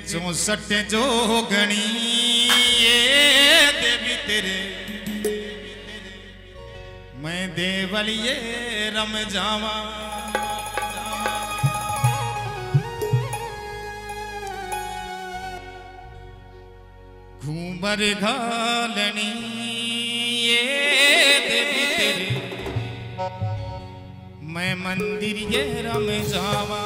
64 जोगणी देवी तेरे मैं देवलिए रम जावा घूमर घालनी देवी तेरे मैं मंदिर ये रम जावा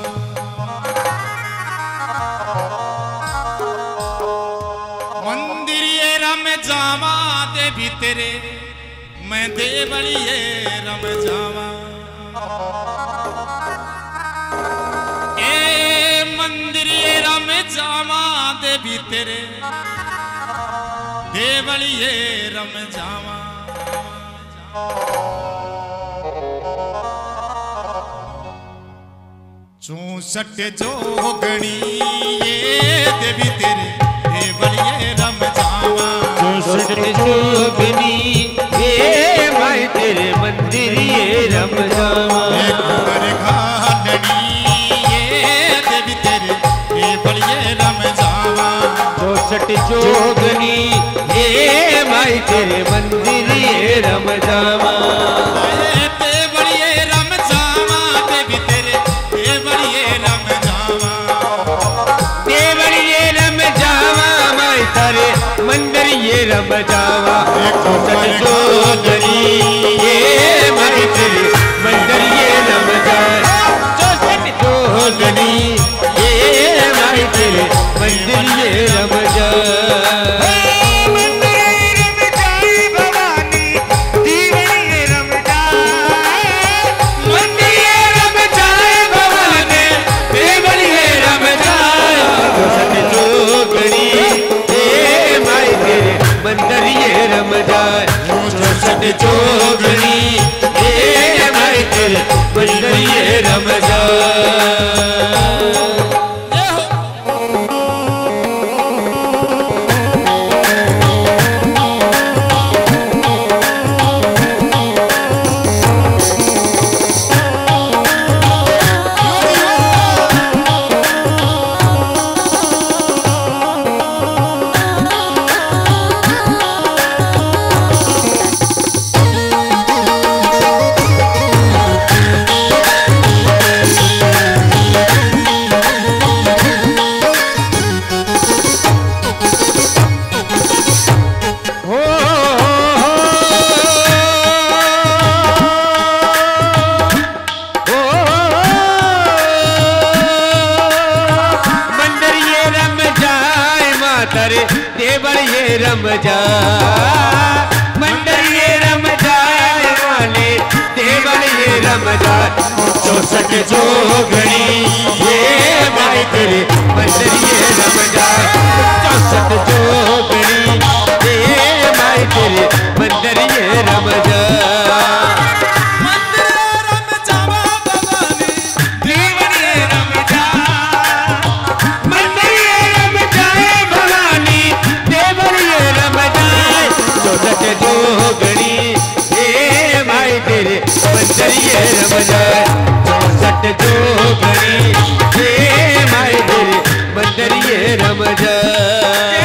मंदिर ये रम जावा देवी तेरे मैं देवलिए रम जावा ए मंदिर ये रम जावा देवी तेरे देवलिए रम जावा 64 जोगणी देवी तेरे देवलिए रम जावा 64 जोगनी भाई तेरे मंदिर ये रम जावा घूमर घालनी देवी तेरे देवलिए रम जावा 64 जोगनी भाई तेरे मंदिर ये रम जावा मंदिर ये रम जावा 64 जोगनी भाई तेरे मंदिर ये रम जावा 64 जोगनी भाई तेरे मंदिर ये रम जावा मंदिर ये रम जाए 64 जोगनी भाई तेरे मंदिर ये रम जाए देवल ये रम जाए मंदिर ये रम जाए वाले देवल ये रम जाए 64 जोगनी भाई तेरे मंदिर ये रम जाए 64 जोगनी भाई तेरे मंदिर ये रम जाए जोगनी भाई तेरे मंदिर ये रम जाए 64 जोगनी भाई तेरे मंदिर ये रम जाए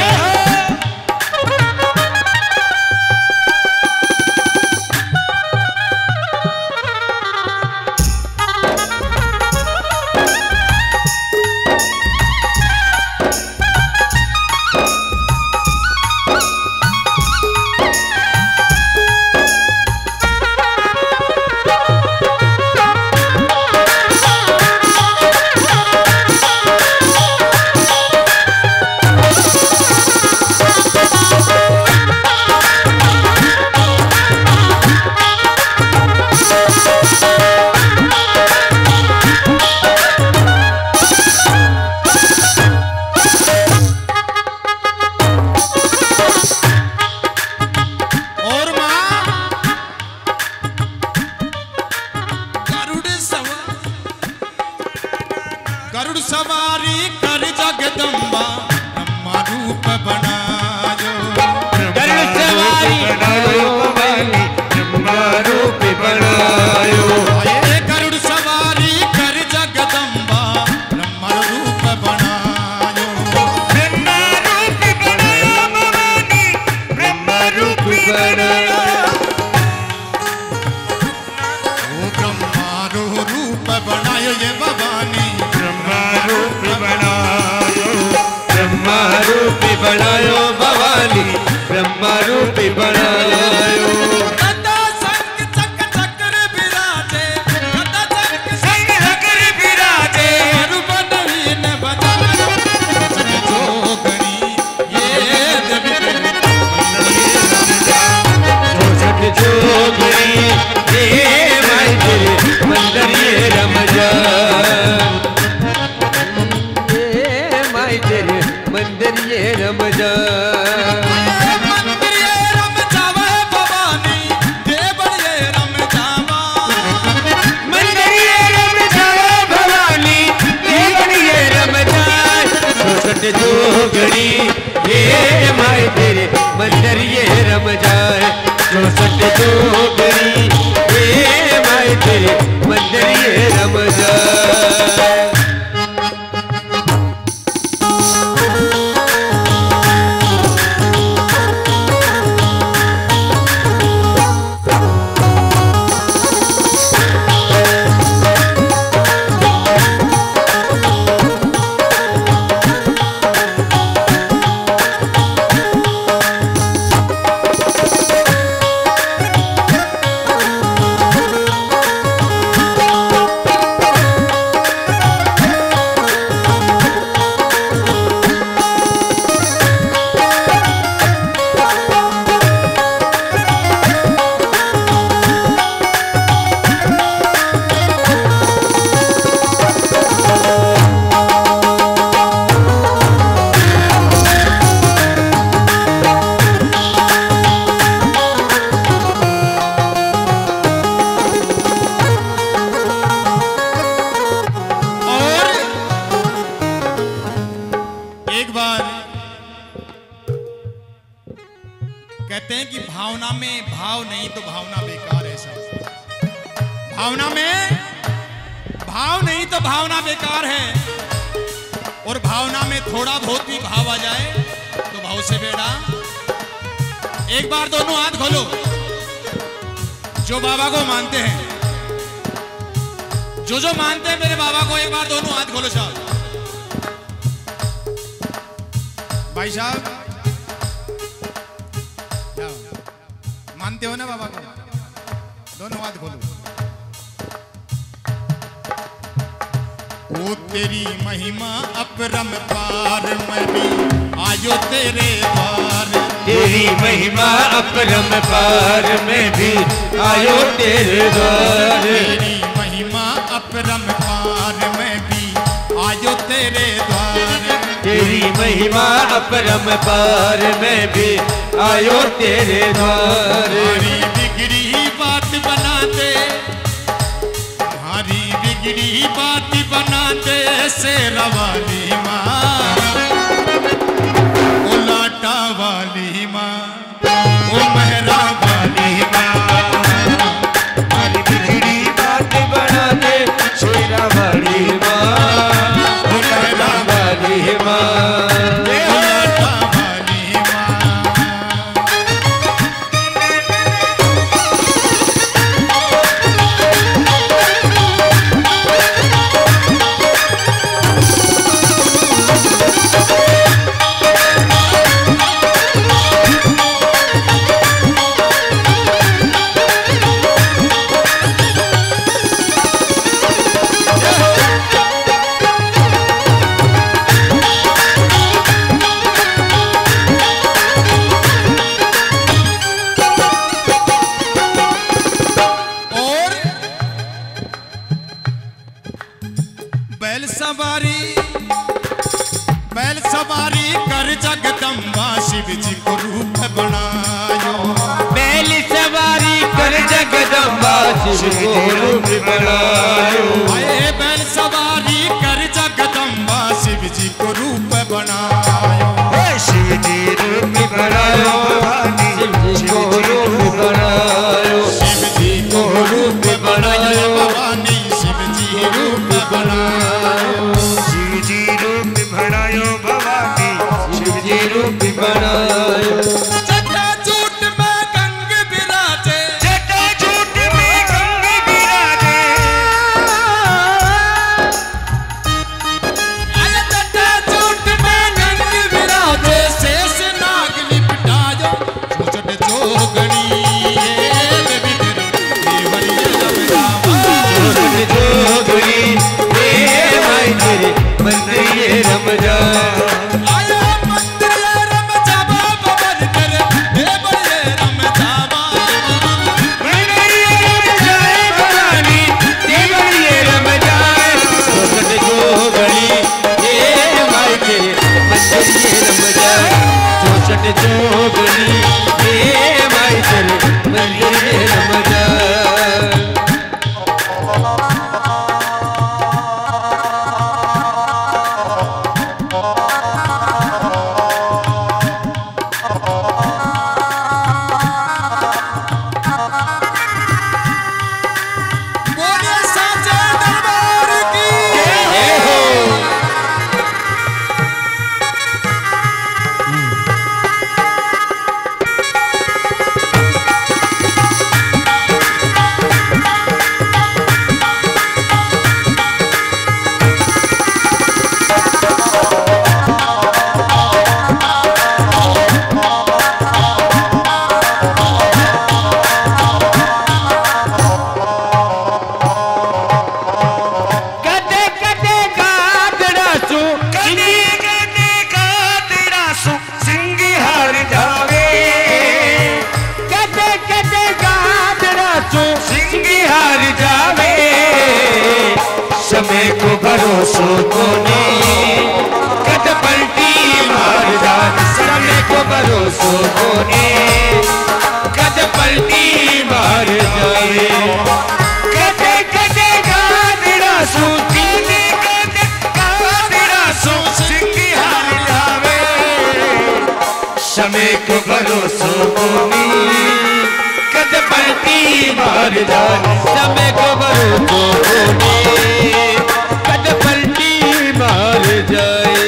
गरुड़ सवारी कर जगदम्बा ब्रह्मा रूप बनायो गरुड़ सवारी ब्रह्मा रूप बनायो गरुड़ सवारी कर जगदम्बा ब्रह्मा रूप बनायो बनायो। ब्रह्मा रूप बनायो ये भवानी, ब्रह्मा रूप बनायो, ब्रह्मा रूप बनायो भवानी, ब्रह्मा रूप बनायो। गदा संग चक चक्र विराजे, गदा संग चक्र विराजे, रूप नवीन बनायो। जोगणी ये देवी चौसठ जोगणी ये माई तेरे मंदिर ये रमजा, ये माई तेरे मंदिर ये रमजा। मंदिर ये रम जावा भवानी, देवल ये रम जावा। मंदिर ये रम जावा भवानी, देवल ये रम जाए। चौसठ जोगणी ये माई तेरे मंदिर ये रम जाए। चौसठ जोगणी ये माई तेरे मंदिर ये रम जाए। कहते हैं कि भावना में भाव नहीं तो भावना बेकार है साहब। भावना में भाव नहीं तो भावना बेकार है, और भावना में थोड़ा बहुत भी भाव आ जाए तो भाव से बेड़ा। एक बार दोनों हाथ खोलो जो बाबा को मानते हैं, जो मानते हैं मेरे बाबा को, एक बार दोनों हाथ खोलो साहब। भाई साहब मानते हो ना बाबा को? दोनों हाथ खोलो। ओ तेरी महिमा अपरम पार, मैं भी आयो तेरे द्वार। तेरी महिमा अपरम पार, मैं भी आयो तेरे द्वार। तेरी महिमा अपरम पार, मैं भी आयो तेरे द्वार। तेरी महिमा अपरम पार, मैं भी आयो तेरे द्वार। हमारी बिगड़ी बात बना दे, हमारी बिगड़ी बात बना दे शेरा वाली माँ, ओ लाटा वाली माँ, ओ मेहरा वाली माँ। हमारी बिगड़ी बात बना दे शेरा वाली माँ, ओ मेहरा वाली माँ। ओ लाटा वाली माँ। बैल सवारी कर जगदम्बा शिव जी को रूप बनायो। बैल सवारी कर जगदम्बा शिव को रूप बनायो। आए बैल सवारी कर जगदम्बा शिव जी को रूप बनायो। शिव जी रूप बनायो, शिव जी को रूप बनायो। शिव जी को रूप बनायो भवानी, शिव जी रूप बनायो। शिव जी रूप बनायो भवानी, शिव जी रूप बनायो। झूठ में मंदिर ये रम जाए 64 जोगनी ये माई तेरे मंदिर ये रम जाए। समय को भरोसो कोने कद पलटी मार जाए समय को भरोसो कोने कद पलटी मार जाए कदे कदे गादड़ा सो कदे कदे गादड़ा सो सिंगी हार जावे समय को भरोसो कोने कद पलटी मार जाए समय को भरोसो कोने कद पलटी मार जाए।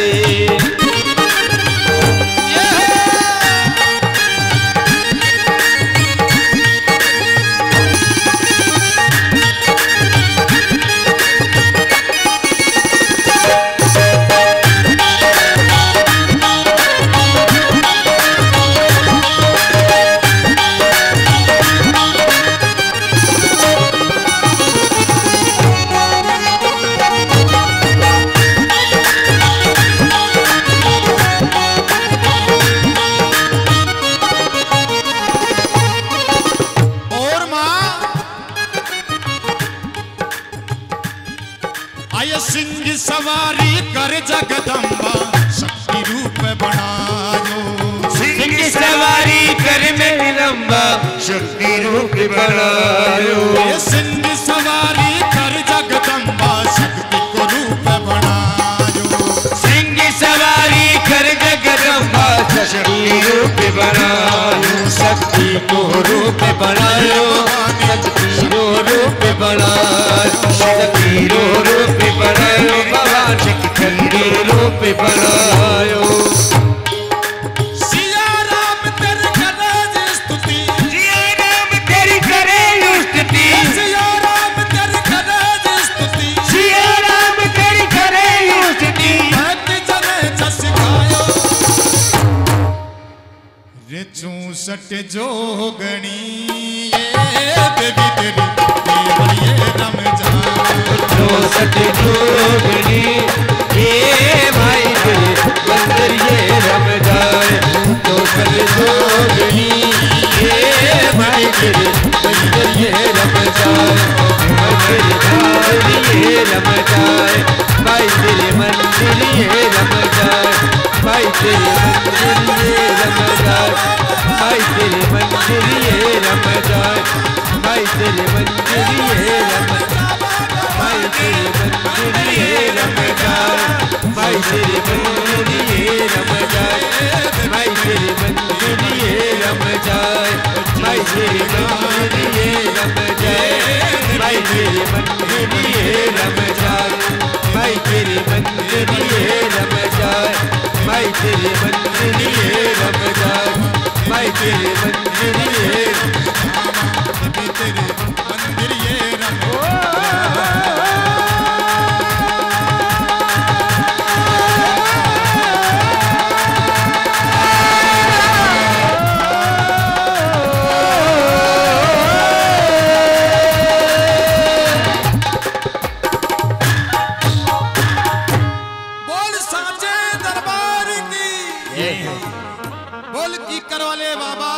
सिंह सवारी कर जगदम्बा शक्ति रूप बनायो सिंह सवारी कर में लंबा शक्ति रूप बनायो सिंह सवारी कर जगदम्बा शक्ति को रूप बनायो सिंह सवारी कर जगदम्बा शक्ति रूप बनायो शक्ति को रूप बनायो शक्ति को रूप बनायो शक्ति रूप बनायो बाबा शक्ति रूप बनायो। सिया राम तेरी करे स्तुति सिया राम तेरी करे स्तुति सिया राम तेरी करे स्तुति सिया राम तेरी करे स्तुति भक्त जने जस गायो रे 64 जोगणी ये देवी तेरी केवल ये रम जाए 64 जोगनी ये भाई तेरे मंदिर ये रम जाए 64 जोगनी ये भाई तेरे मंदिर ये रम जाए मंदिर ये रम जाए भाई तेरे मंदिर ये रम जाए भाई तेरे मंदिर ये रम जाए भाई तेरे मंदिर ये रम जाए भाई तेरे मंदिर ये रम भाई तेरे मंदिर ये रम जाए भाई तेरे मंदिर ये रम जाए भाई तेरे मंदिर ये रम जाए भाई तेरे मंदिर ये रम जाए भाई तेरे मंदिर ये रम जाए भाई तेरे मंदिर ये रम जाए भाई तेरे मंदिर ये रम जाए भाई तेरे मंदिर ये तेरे मंदिर ये रम बोल की करवाले बाबा